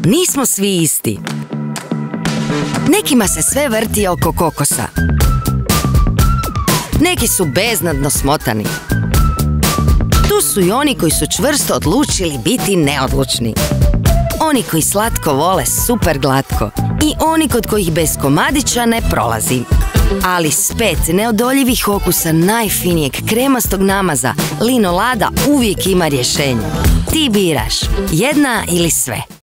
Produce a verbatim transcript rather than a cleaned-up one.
nismo svi isti. Nekima se sve vrti oko kokosa. Neki su beznadno smotani. Tu su i oni koji su čvrsto odlučili biti neodlučni. Oni koji slatko vole super glatko i oni kod kojih bez komadića ne prolazi. Ali s pet neodoljivih okusa najfinijeg kremastog namaza Linolada uvijek ima rješenje. Ti biraš, jedna ili sve.